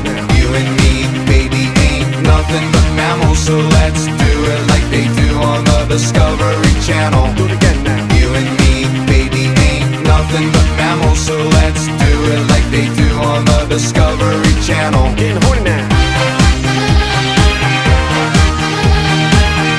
now. You and me, baby, ain't nothing but mammals, so let's do it like they do on the Discovery Channel. Do it again now. You and me, baby, ain't nothing but mammals, so let's do it like they do on the Discovery Channel. Getting horny